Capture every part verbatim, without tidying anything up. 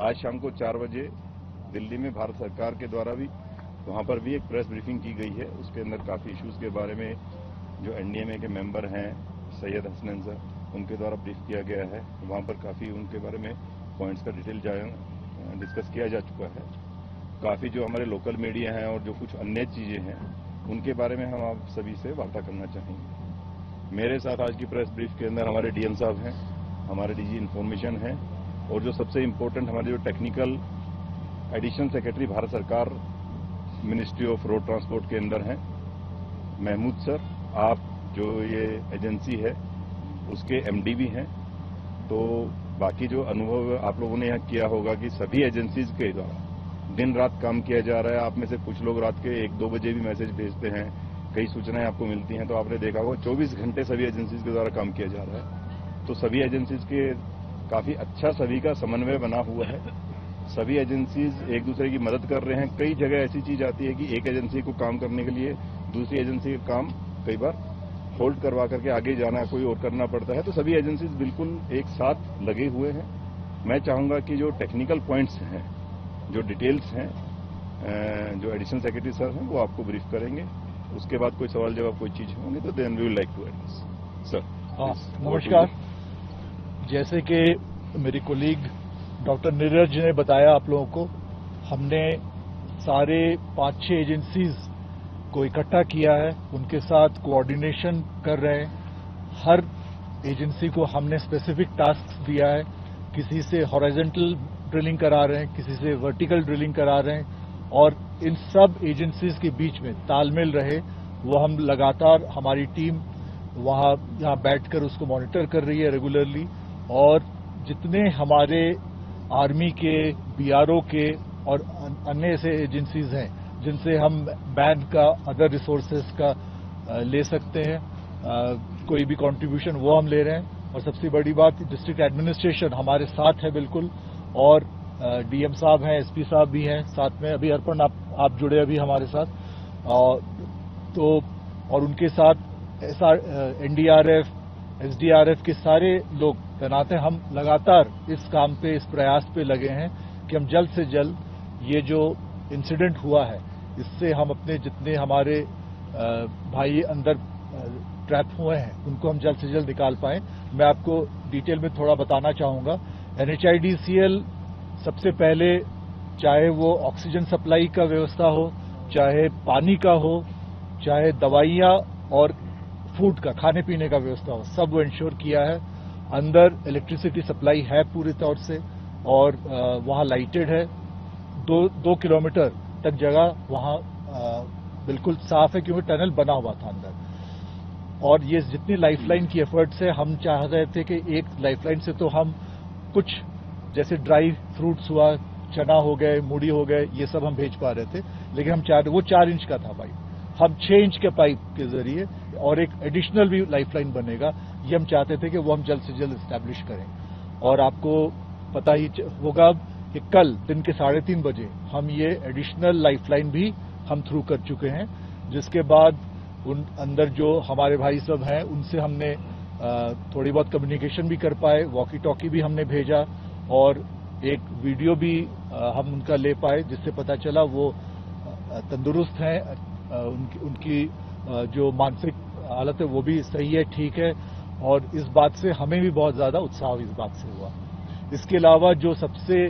आज शाम को चार बजे दिल्ली में भारत सरकार के द्वारा भी वहां पर भी एक प्रेस ब्रीफिंग की गई है। उसके अंदर काफ़ी इश्यूज के बारे में जो एनडीएमए के मेंबर हैं सैयद हसनैन सर, उनके द्वारा ब्रीफ किया गया है। वहां पर काफ़ी उनके बारे में पॉइंट्स का डिटेल डिस्कस किया जा चुका है। काफ़ी जो हमारे लोकल मीडिया हैं और जो कुछ अन्य चीज़ें हैं उनके बारे में हम आप सभी से वार्ता करना चाहेंगे। मेरे साथ आज की प्रेस ब्रीफ के अंदर हमारे डीएम साहब हैं, हमारे डीजी इन्फॉर्मेशन हैं और जो सबसे इम्पोर्टेंट हमारे जो टेक्निकल एडिशनल सेक्रेटरी भारत सरकार मिनिस्ट्री ऑफ रोड ट्रांसपोर्ट के अंदर हैं महमूद सर। आप जो ये एजेंसी है उसके एमडी भी हैं। तो बाकी जो अनुभव आप लोगों ने यहाँ किया होगा कि सभी एजेंसीज के द्वारा दिन रात काम किया जा रहा है। आप में से कुछ लोग रात के एक दो बजे भी मैसेज भेजते हैं, कई सूचनाएं आपको मिलती हैं। तो आपने देखा होगा चौबीस घंटे सभी एजेंसीज के द्वारा काम किया जा रहा है। तो सभी एजेंसीज के काफी अच्छा सभी का समन्वय बना हुआ है। सभी एजेंसीज एक दूसरे की मदद कर रहे हैं। कई जगह ऐसी चीज आती है कि एक एजेंसी को काम करने के लिए दूसरी एजेंसी का काम कई बार होल्ड करवा करके आगे जाना कोई और करना पड़ता है। तो सभी एजेंसीज बिल्कुल एक साथ लगे हुए हैं। मैं चाहूंगा कि जो टेक्निकल पॉइंट्स हैं, जो डिटेल्स हैं, जो एडिशनल सेक्रेटरी सर हैं वो आपको ब्रीफ करेंगे। उसके बाद कोई सवाल जवाब कोई चीज होंगे तो then we will like to address sir. नमस्कार। जैसे कि मेरी कोलीग डॉक्टर नीरज ने बताया आप लोगों को, हमने सारे पांच छह एजेंसीज को इकट्ठा किया है, उनके साथ कोऑर्डिनेशन कर रहे हैं। हर एजेंसी को हमने स्पेसिफिक टास्क दिया है। किसी से हॉरिजॉन्टल ड्रिलिंग करा रहे हैं, किसी से वर्टिकल ड्रिलिंग करा रहे हैं और इन सब एजेंसीज के बीच में तालमेल रहे वो हम लगातार हमारी टीम वहां यहां बैठकर उसको मॉनिटर कर रही है रेगुलरली। और जितने हमारे आर्मी के, बीआरओ के और अन्य ऐसे एजेंसीज हैं जिनसे हम मैन का, अदर रिसोर्सेज का ले सकते हैं, कोई भी कंट्रीब्यूशन वो हम ले रहे हैं। और सबसे बड़ी बात, डिस्ट्रिक्ट एडमिनिस्ट्रेशन हमारे साथ है बिल्कुल। और डीएम साहब हैं, एसपी साहब भी हैं साथ में। अभी अर्पण आप, आप जुड़े अभी हमारे साथ। और तो और उनके साथ एनडीआरएफ, एसडीआरएफ के सारे लोग तैनात हैं। हम लगातार इस काम पे, इस प्रयास पे लगे हैं कि हम जल्द से जल्द ये जो इंसिडेंट हुआ है इससे हम अपने जितने हमारे भाई अंदर ट्रैप हुए हैं उनको हम जल्द से जल्द निकाल पाएं। मैं आपको डिटेल में थोड़ा बताना चाहूंगा। एनएचआईडीसीएल सबसे पहले, चाहे वो ऑक्सीजन सप्लाई का व्यवस्था हो, चाहे पानी का हो, चाहे दवाइयां और फूड का, खाने पीने का व्यवस्था हो, सब वो इंश्योर किया है। अंदर इलेक्ट्रिसिटी सप्लाई है पूरी तौर से और वहां लाइटेड है। दो दो किलोमीटर तक जगह वहां बिल्कुल साफ है क्योंकि टनल बना हुआ था अंदर। और ये जितनी लाइफलाइन की एफर्ट्स है, हम चाह रहे थे कि एक लाइफलाइन से तो हम कुछ जैसे ड्राई फ्रूट्स हुआ, चना हो गए, मूढ़ी हो गए, ये सब हम भेज पा रहे थे। लेकिन हम चाह रहे, वो चार इंच का था पाइप, हम छह इंच के पाइप के जरिए और एक एडिशनल भी लाइफलाइन बनेगा, ये हम चाहते थे कि वो हम जल्द से जल्द एस्टैब्लिश करें। और आपको पता ही होगा कि कल दिन के साढ़े तीन बजे हम ये एडिशनल लाइफलाइन भी हम थ्रू कर चुके हैं। जिसके बाद उन अंदर जो हमारे भाई सब हैं उनसे हमने थोड़ी बहुत कम्युनिकेशन भी कर पाए, वॉकी टॉकी भी हमने भेजा और एक वीडियो भी हम उनका ले पाए, जिससे पता चला वो तंदुरुस्त हैं, उनकी, उनकी जो मानसिक हालत है वो भी सही है, ठीक है। और इस बात से हमें भी बहुत ज्यादा उत्साह इस बात से हुआ। इसके अलावा जो सबसे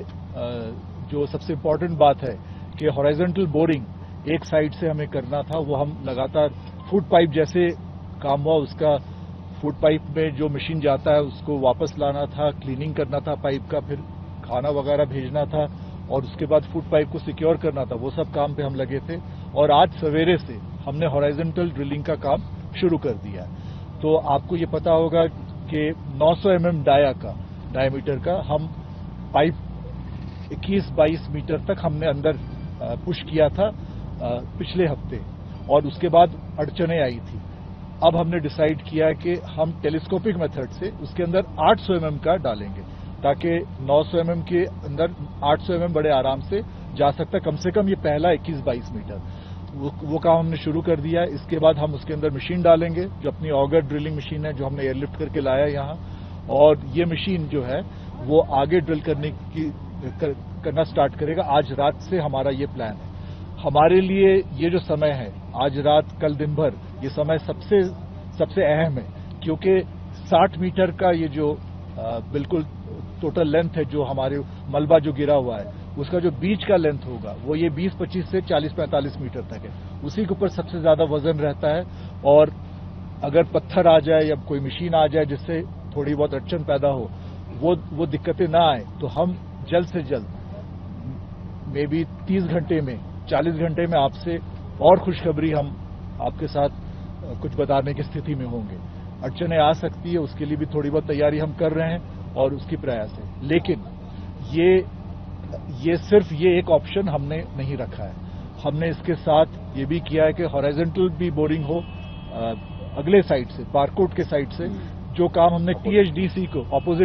जो सबसे इम्पोर्टेंट बात है कि हॉरिजॉन्टल बोरिंग एक साइड से हमें करना था, वो हम लगातार फूड पाइप जैसे काम हुआ, उसका फूड पाइप में जो मशीन जाता है उसको वापस लाना था, क्लीनिंग करना था पाइप का, फिर खाना वगैरह भेजना था और उसके बाद फूड पाइप को सिक्योर करना था। वो सब काम पे हम लगे थे और आज सवेरे से हमने हॉरिजॉन्टल ड्रिलिंग का काम शुरू कर दिया। तो आपको ये पता होगा कि नौ सौ एम एम डाया का डायमीटर का हम पाइप इक्कीस बाईस मीटर तक हमने अंदर पुश किया था पिछले हफ्ते और उसके बाद अड़चने आई थी। अब हमने डिसाइड किया कि हम टेलीस्कोपिक मेथड से उसके अंदर आठ सौ एम एम का डालेंगे ताकि नौ सौ एम एम के अंदर आठ सौ एम एम बड़े आराम से जा सकता है। कम से कम ये पहला इक्कीस बाईस मीटर वो, वो काम हमने शुरू कर दिया है। इसके बाद हम उसके अंदर मशीन डालेंगे जो अपनी ऑगर ड्रिलिंग मशीन है, जो हमने एयरलिफ्ट करके लाया यहाँ। और ये मशीन जो है वो आगे ड्रिल करने की करना स्टार्ट करेगा। आज रात से हमारा ये प्लान है। हमारे लिए ये जो समय है आज रात कल दिन भर, ये समय सबसे सबसे अहम है, क्योंकि साठ मीटर का ये जो आ, बिल्कुल टोटल लेंथ है, जो हमारे मलबा जो गिरा हुआ है, उसका जो बीच का लेंथ होगा वो ये बीस पच्चीस से चालीस पैंतालीस मीटर तक है। उसी के ऊपर सबसे ज्यादा वजन रहता है, और अगर पत्थर आ जाए या कोई मशीन आ जाए जिससे थोड़ी बहुत अड़चन पैदा हो, वो वो दिक्कतें ना आए, तो हम जल्द से जल्द मे बी तीस घंटे में चालीस घंटे में आपसे और खुशखबरी हम आपके साथ कुछ बताने की स्थिति में होंगे। अड़चनें आ सकती है, उसके लिए भी थोड़ी बहुत तैयारी हम कर रहे हैं और उसकी प्रयास है, लेकिन ये ये सिर्फ ये एक ऑप्शन हमने नहीं रखा है। हमने इसके साथ ये भी किया है कि हॉरिजॉन्टल भी बोरिंग हो अगले साइड से, बारकोट के साइड से, जो काम हमने टीएचडीसी को अपोजिट